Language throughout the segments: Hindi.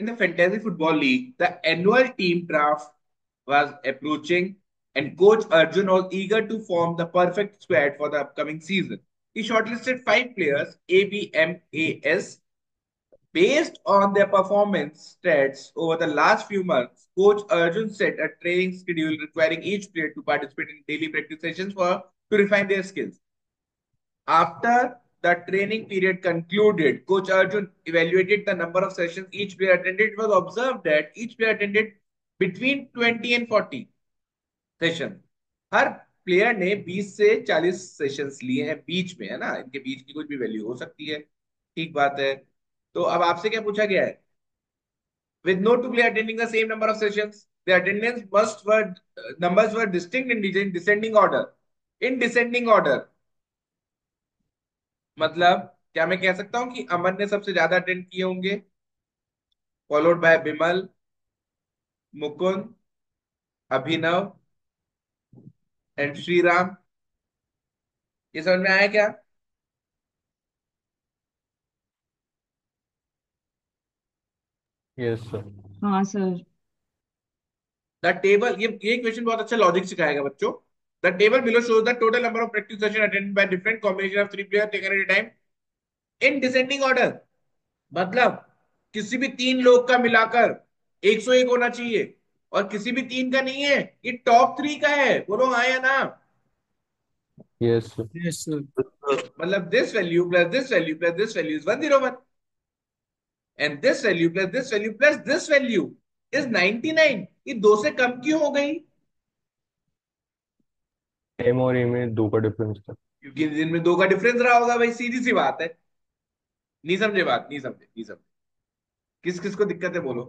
In the Fantasy Football League, the annual team draft was approaching, and Coach Arjun was eager to form the perfect squad for the upcoming season. He shortlisted five players, ABMAS, based on their performance stats over the last few months. Coach Arjun set a training schedule requiring each player to participate in daily practice sessions to refine their skills. After the training period concluded, Coach Arjun evaluated the number of sessions each player attended. It was observed that each player attended between 20 and 40 session. हर प्लेयर ने 20 से 40 सेशंस लिए हैं बीच में, है ना, इनके बीच की कुछ भी वैल्यू हो सकती है. ठीक बात है. तो अब आपसे क्या पूछा गया है? With no two player attending the same number of sessions, the attendance must were numbers were distinct in descending order. In descending order मतलब क्या मैं कह सकता हूं कि अमन ने सबसे ज्यादा अटेंड किए होंगे, followed by Bimal, Mukund, Abhinav and Shriram. ये समझ में आया क्या? Yes sir. हाँ सर। द टेबल, ये क्वेश्चन बहुत अच्छा लॉजिक सिखाएगा बच्चों. The table below shows the total number of practice session attended by different combination of three player taken at a time in descending order. मतलब किसी भी तीन लोग का मिलाकर 101 होना चाहिए, और किसी भी तीन का नहीं है, ये टॉप थ्री का है. बोलो हाँ या ना. Yes sir. Yes sir. मतलब this value plus this value plus this value is 101, and this value plus this value plus this value is 99. ये दो से कम क्यों हो गई? एम और ए में दो का डिफरेंस था। क्योंकि इनमें दो का डिफरेंस रहा होगा भाई, सीधी सी बात है. नहीं समझे बात? नहीं समझे? नहीं समझे? किस किस को दिक्कत है बोलो.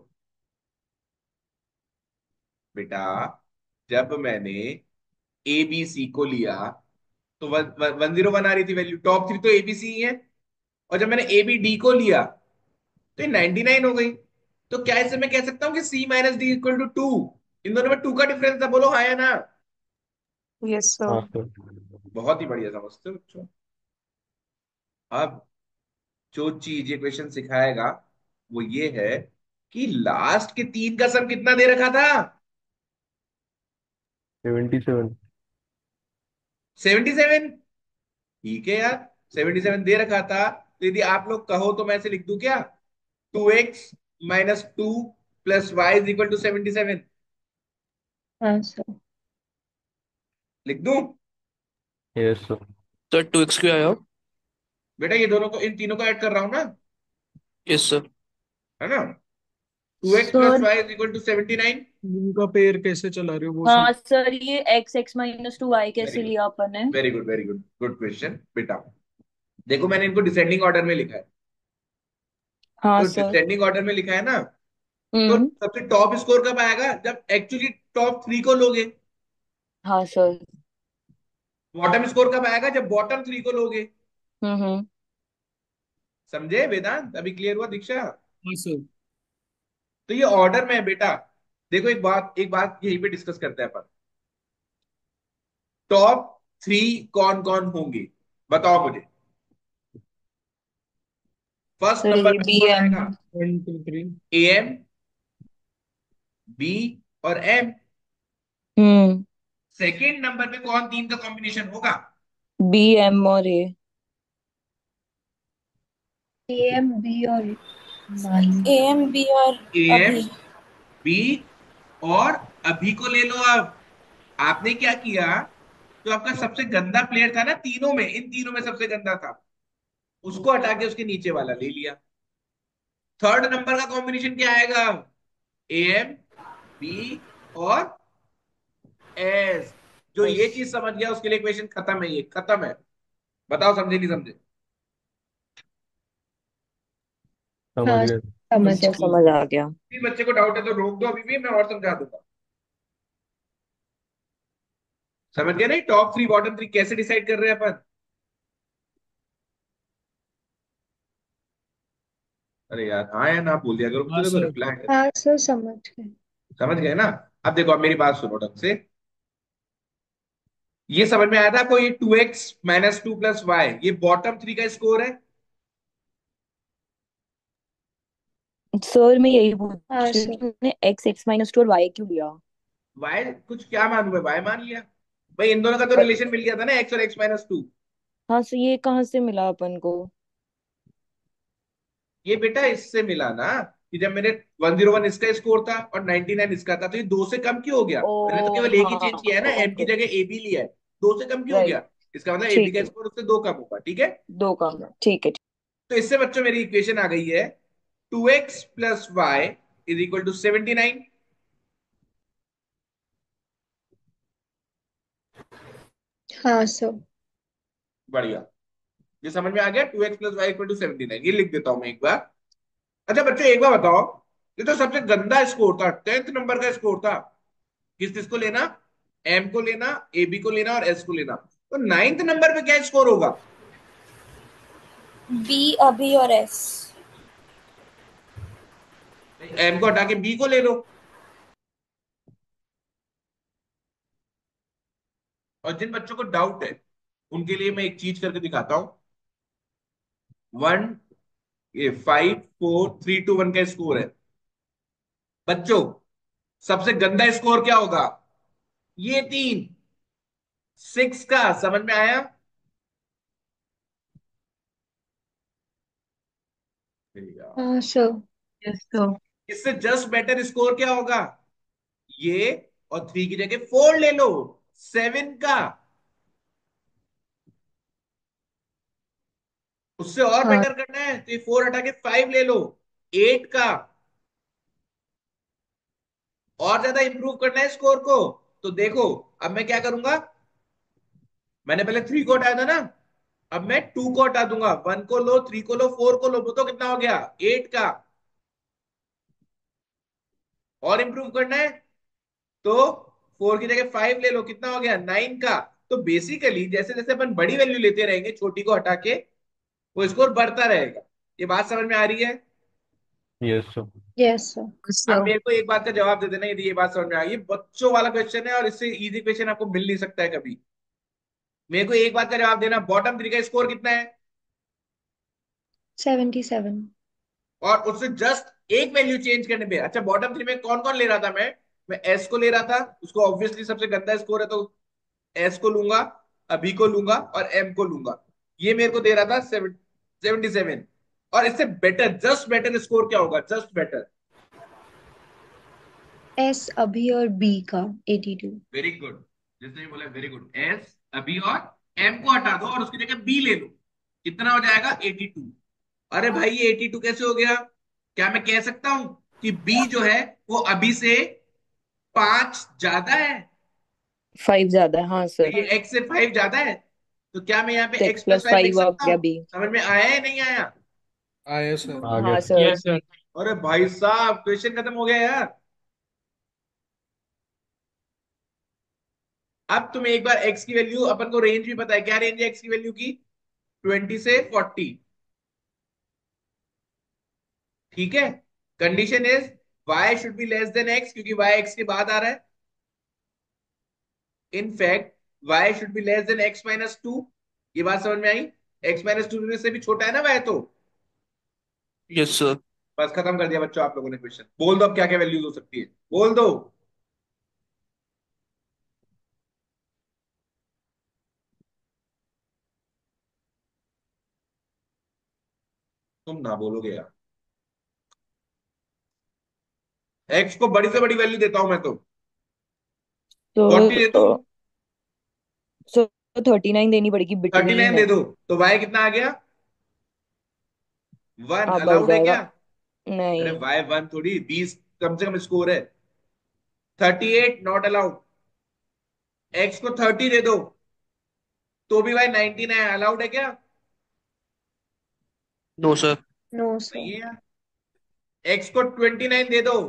बेटा, जब मैंने ए बी सी को लिया तो 101 आ रही थी वैल्यू. टॉप थ्री तो एबीसी ही है. और जब मैंने ए बी डी को लिया तो ये 99 हो गई. तो क्या इससे मैं कह सकता हूँ कि C minus D equal to 2? इन दोनों में 2 का डिफरेंस था. बोलो हाँ या ना. Yes sir. हाँ सर। बहुत ही बढ़िया समझते हो बच्चों. अब जो चीज ये क्वेश्चन सिखाएगा वो ये है कि लास्ट के तीन का सम कितना दे रखा था? 77। 77. ठीक है यार, 77 दे रखा था. तो यदि आप लोग कहो तो मैं ऐसे लिख दूं क्या? 2x - 2 + y = 77. हाँ सर। लिख दूं? Yes sir. तो 2x क्यों आया? बेटा ये दोनों को, इन तीनों को ऐड कर रहा हूं ना, यस सर। है ना. 2x + sir y = 79. इनका पेड़ कैसे चला रहे हो वो हाँ समझ। सर, ये x(x - 2y) वेरी कैसे गुड, लिया अपन ने? Very good, very good, good question बेटा. देखो मैंने इनको डिसेंडिंग ऑर्डर में लिखा है. हाँ तो सर। डिसेंडिंग ऑर्डर में लिखा है ना, तो हम्म। सबसे टॉप स्कोर कब आएगा? जब एक्चुअली टॉप थ्री को लोगे. हाँ सर। बॉटम स्कोर कब आएगा? जब बॉटम थ्री को लोगे. हम्म। समझे वेदांत? अभी क्लियर हुआ दीक्षा? हाँ सर। तो ये ऑर्डर में है बेटा. देखो एक बात यहीं पे डिस्कस करते हैं अपन. टॉप थ्री कौन कौन होंगे बताओ मुझे. फर्स्ट सर नंबर ये पे बी कौन एम। आएगा? 1 2 3। ए एम, बी और एम. हम्म। सेकेंड नंबर पे कौन तीन का कॉम्बिनेशन होगा? B M और A। AMB और A M B और ए एम, अभी। बी और अभी को ले लो. अब आपने क्या किया? जो आपका सबसे गंदा प्लेयर था ना तीनों में, इन तीनों में सबसे गंदा था, उसको हटा के उसके नीचे वाला ले लिया. थर्ड नंबर का कॉम्बिनेशन क्या आएगा? ए एम, बी और एस. जो ये चीज समझ गया उसके लिए इक्वेशन खत्म है, ये खत्म है. बताओ समझे नहीं समझे? समझ हाँ गए। समझ अच्छा, समझ आ गया। किसी बच्चे को डाउट है तो रोक दो, अभी भी मैं और समझा दूंगा. समझ गए नहीं? टॉप थ्री बॉटम थ्री कैसे डिसाइड कर रहे हैं अपन? अरे यार हाँ या ना बोल दिया करो, हाँ मुझे देखो सर। रिप्लाई है. हाँ सर समझ गए। समझ गए ना? अब देखो, अब मेरी बात सुनो ढंग से. ये समझ में आया था आपको? ये 2x - 2 + y ये बॉटम थ्री का स्कोर है. सर मैं यही पूछ हाँ रही हूँ सर। कि तुमने एक्स एक्स माइनस टू और वाई क्यों लिया? वाई कुछ क्या मालूम है, वाई मान लिया। भाई इन दोनों का तो पर रिलेशन मिल गया था ना, एक्स और x-2। हाँ, सो ये कहाँ से मिला अपन को? ये बेटा इससे मिला ना, कि जब मेरे 101 इसका स्कोर था और 99 इसका था, तो ये दो से कम क्यों हो गया? ओ मैंने तो केवल एक ही चेंज हाँ, किया है ना, एम की ओके, जगह ए बी लिया है। दो से कम क्यों हो राइट, गया? इसका मतलब एबी ठीक का है। स्कोर उससे दो कम होगा, ठीक है। दो काम है, ठीक है। तो इससे बच्चों मेरी इक्वेशन आ गई है, 2x + y = 79। हाँ सर। बढ़िया। ये समझ में आ गया, 2x + y = 79, ये लिख देता हूं मैं एक बार। अच्छा बच्चों एक बार बताओ, ये तो सबसे गंदा स्कोर था, 10th नंबर का स्कोर था। किस किस को लेना? एम को लेना, ए बी को लेना और एस को लेना। तो 9th नंबर पे क्या स्कोर होगा? बी, अभी और एस। एम को हटा के बी को ले लो। और जिन बच्चों को डाउट है उनके लिए मैं एक चीज करके दिखाता हूं। 5 4 3 2 1 का स्कोर है बच्चों। सबसे गंदा स्कोर क्या होगा? ये तीन, 6 का। समझ में आया? यार, हाँ सर। Yes sir. इससे जस्ट बेटर स्कोर क्या होगा? ये, और 3 की जगह 4 ले लो, 7 का। उससे और हाँ बेटर करना है तो ये 4 हटा के 5 ले लो, 8 का। और ज्यादा इंप्रूव करना है स्कोर को, तो देखो अब मैं क्या करूंगा। मैंने पहले 3 को हटाया था ना, अब मैं 2 को हटा दूंगा। 1 को लो, 3 को लो, 4 को लो, तो कितना हो गया? 8 का। और इंप्रूव करना है तो 4 की जगह 5 ले लो, कितना हो गया? 9 का। तो बेसिकली जैसे जैसे अपन बड़ी वैल्यू लेते रहेंगे, छोटी को हटा के, वो स्कोर बढ़ता रहेगा। ये बात समझ में आ रही है? Yes sir. Yes sir. अब सर मेरे को एक बात का जवाब दे देना यदि ये बात समझ में आ गई। ये बच्चों वाला क्वेश्चन है और इससे इजी क्वेश्चन आपको मिल नहीं सकता है कभी। मेरे को एक बात का जवाब देना, बॉटम 3 का स्कोर कितना है? 77। और उससे जस्ट एक वैल्यू चेंज करने पे। अच्छा बॉटम 3 में कौन कौन ले रहा था? मैं एस को ले रहा था, उसको ऑब्वियसली सबसे गंदा स्कोर है तो एस को लूंगा, अभी को लूंगा और एम को लूंगा। ये मेरे को दे रहा था 77। और इससे बेटर, जस्ट बेटर स्कोर क्या होगा? Just better. एस अभी और बी का 82। Very good. जिसने भी बोला वेरी गुड। एस, अभी और एम को हटा दो और उसकी जगह बी ले लो, कितना हो जाएगा? 82। अरे भाई ये 82 कैसे हो गया? क्या मैं कह सकता हूं कि बी जो है वो अभी से 5 ज्यादा है? 5 ज्यादा है, हाँ सर। ये एक्स से 5 ज्यादा है। तो क्या मैं यहाँ पे तो X X plus plus five लिख फाइव आ सकता गया हूँ? बी। समझ में आया है नहीं आया? आया सर। आ गया हाँ सर। सर। Yes sir. अरे भाई साहब क्वेश्चन खत्म हो गया यार। अब तुम्हें एक बार एक्स की वैल्यू, अपन को रेंज भी पता है, क्या रेंज है एक्स की वैल्यू की? 20 से 40। ठीक है। Condition is y should be less than x, क्योंकि y x के बाद आ रहा है। In fact y should be less than x-2। ये बात समझ में आई? x-2 से भी छोटा है ना y तो। Yes sir. बस खत्म कर दिया बच्चों आप लोगों ने क्वेश्चन। बोल दो अब क्या क्या वैल्यूज हो सकती है, बोल दो। तुम ना बोलोगे यार। x को बड़ी से बड़ी वैल्यू देता हूं मैं तो। तो 40 दे दूं? सो 39 देनी पड़ेगी, 39 बिटवीन दे है। दो, तो y कितना आ गया? 1 अब बढ़ अलाउड है क्या? जाएगा। अरे नहीं। y 1 थोड़ी, 20 कम से कम स्कोर है। 38 नॉट अलाउड। x को 30 दे दो तो भी भाई 99 अलाउड है क्या? No sir. नो नहीं सर। है यार। x को 29 दे दो,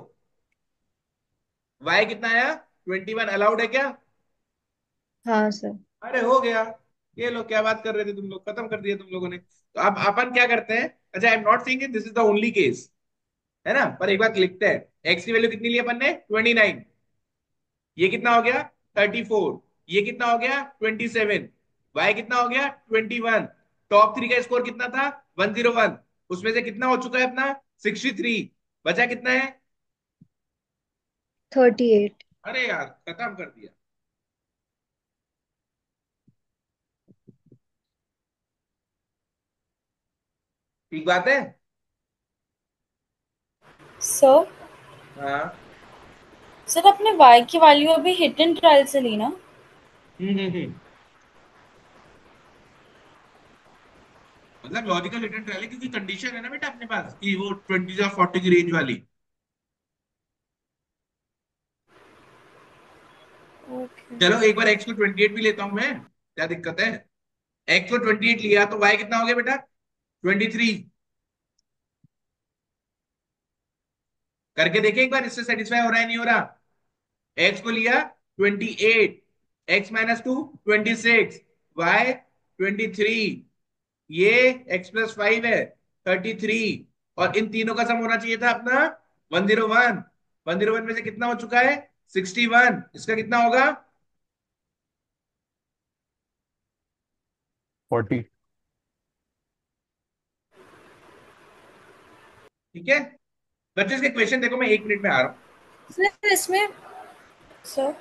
y कितना आया? 21 अलाउड है क्या? हाँ सर। अरे हो गया। ये लोग क्या बात कर रहे थे, तुम लोग खत्म कर दिया तुम लोगों ने। तो अब अपन क्या करते हैं? अच्छा I am not saying this is the only case, है ना, पर एक बार लिखते हैं। x की वैल्यू कितनी ली अपन ने? 29। ये कितना हो गया? 34। ये कितना हो गया? 27। y कितना हो गया? 21। टॉप 3 का स्कोर कितना था? 101। उसमें से कितना हो चुका है अपना? 63। बचा कितना है? 38। अरे यार खत्म कर दिया। ठीक बात है। सर हाँ। सर अपने y की वैल्यू अभी हिट एंड ट्रायल से ली ना? हम्म। मतलब लॉजिकल रिटर्न ट्रायल है, क्योंकि कंडीशन है ना बेटा अपने पास कि वो 20 या 40 की रेंज वाली। ओके। चलो एक बार एक्स को 28 भी लेता हूं मैं, क्या दिक्कत है? एक्स को 28 लिया तो वाई कितना हो गया बेटा? 23। करके देखे एक बार, इससे सेटिस्फाई हो रहा है नहीं हो रहा? एक्स को लिया 28, एक्स माइनस टू 26, वाई 23, ये एक्स प्लस 5 है 33, और इन तीनों का सम होना चाहिए था अपना 101। 101 में से कितना हो चुका है? 61। इसका कितना होगा? 40। ठीक है बच्चों, इसके क्वेश्चन देखो, मैं 1 मिनट में आ रहा हूं। सर इसमें सर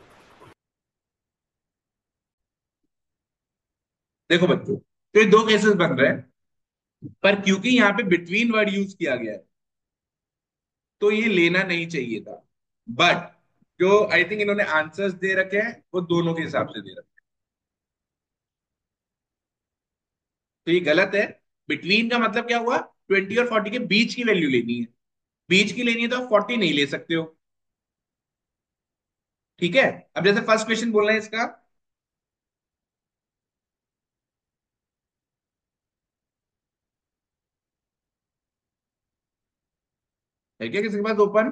देखो बच्चों, तो ये दो केसेस बन रहे हैं, पर क्योंकि यहाँ पे बिटवीन वर्ड यूज किया गया है तो ये लेना नहीं चाहिए था। बट जो आई थिंक इन्होंने आंसर्स दे रखे हैं वो दोनों के हिसाब से दे रखे हैं, तो ये गलत है। बिटवीन का मतलब क्या हुआ? 20 और 40 के बीच की वैल्यू लेनी है। बीच की लेनी है तो आप 40 नहीं ले सकते हो। ठीक है। अब जैसे फर्स्ट क्वेश्चन बोलना है इसका, है क्या किसी के पास ओपन?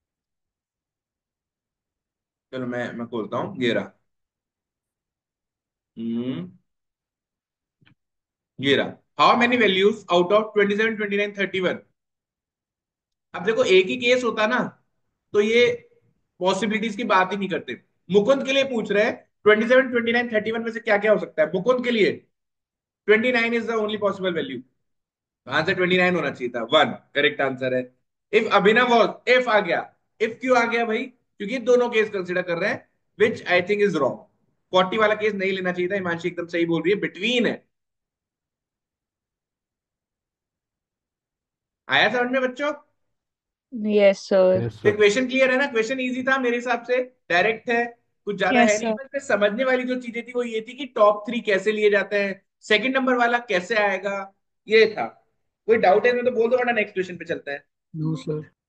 चलो मैं खोलता हूँ, ये रहा। हम्म, ये रहा। How many values out of 27, 29, 31? अब देखो एक ही केस होता ना तो ये पॉसिबिलिटीज की बात ही नहीं करते। मुकुंद के लिए पूछ रहे हैं 27, 29, 31 में से क्या क्या हो सकता है। मुकुंद के लिए 29 is the only possible value. Answer 29 होना चाहिए था। वन करेक्ट आंसर है। इफ अभिनव वॉज, इफ आ गया। इफ क्यों आ गया भाई? क्योंकि दोनों केस कंसिडर कर रहे हैं, which I think is wrong. 40 वाला केस नहीं लेना चाहिए था। हिमांशी एकदम सही बोल रही है, बिटवीन है। आया समझ में बच्चों? Yes sir. यस ये सर। क्वेश्चन क्लियर है ना? क्वेश्चन इजी था मेरे हिसाब से, डायरेक्ट है, कुछ ज्यादा है यस नहीं। सर। बस इसमें समझने वाली जो चीजें थी वो ये थी कि टॉप 3 कैसे लिए जाते हैं, सेकंड नंबर वाला कैसे आएगा, ये था। कोई डाउट है तो बोल दो, वरना नेक्स्ट क्वेश्चन पे चलते हैं। No sir.